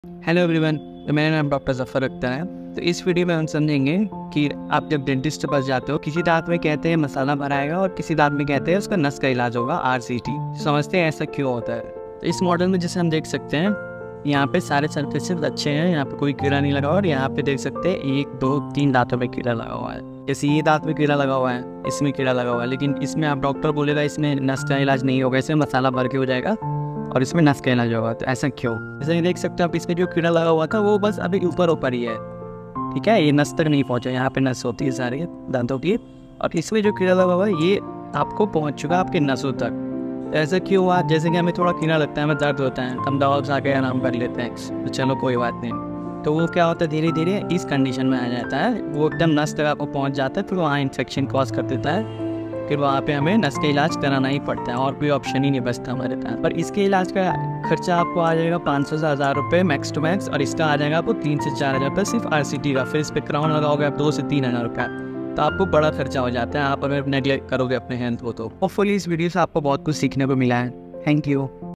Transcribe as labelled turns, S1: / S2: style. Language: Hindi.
S1: हेलो एवरीवन, तो मेरा नाम डॉक्टर जफर अख्तर है। तो इस वीडियो में हम समझेंगे कि आप जब डेंटिस्ट के पास जाते हो, किसी दांत में कहते हैं मसाला भराएगा और किसी दांत में कहते हैं उसका नस का इलाज होगा, RCT। समझते हैं ऐसा क्यों होता है। तो इस मॉडल में जैसे हम देख सकते हैं, यहाँ पे सारे सरफेसेस अच्छे हैं, यहाँ पे कोई कीड़ा नहीं लगा हुआ और यहाँ पे देख सकते हैं 1 2 3 दांतों में कीड़ा लगा हुआ है। जैसे ये दांत में कीड़ा लगा हुआ है, इसमें कीड़ा लगा हुआ है, लेकिन इसमें आप डॉक्टर बोलेगा इसमें नस का इलाज नहीं होगा, इसमें मसाला भर के हो जाएगा और इसमें नस का इलाज होगा। तो ऐसा क्यों? जैसे ये देख सकते हो आप, इसमें जो कीड़ा लगा हुआ था वो बस अभी ऊपर ही है, ठीक है, ये नस तक नहीं पहुंचा। यहाँ पे नस होती है सारी दांतों की, और इसमें जो कीड़ा लगा हुआ है ये आपको पहुंच चुका आपके नसों तक। तो ऐसा क्यों हुआ? जैसे कि हमें थोड़ा कीड़ा लगता है, हमें दर्द होता है, हम दवा खा के आराम कर लेते हैं, तो चलो कोई बात नहीं। तो वो क्या होता है, धीरे धीरे इस कंडीशन में आ जाता है, वो एकदम नस तक आपको पहुँच जाता है, फिर वहाँ इन्फेक्शन कॉज कर देता है, फिर वहाँ पे हमें नस का इलाज कराना ही पड़ता है और कोई ऑप्शन ही नहीं बचता हमारे पास। पर इसके इलाज का खर्चा आपको आ जाएगा 500 से 1000 रुपये मैक्स टू मैक्स, और इसका आ जाएगा आपको 3 से 4000 रुपये सिर्फ RCT का। फिर इस पर क्राउन लगाओगे आप 2 से 3000 रुपये, तो आपको बड़ा खर्चा हो जाता है आप अगर नेगलेक्ट करोगे अपने हेल्थ को। तो होपफुली इस वीडियो से आपको बहुत कुछ सीखने को मिला है। Thank you.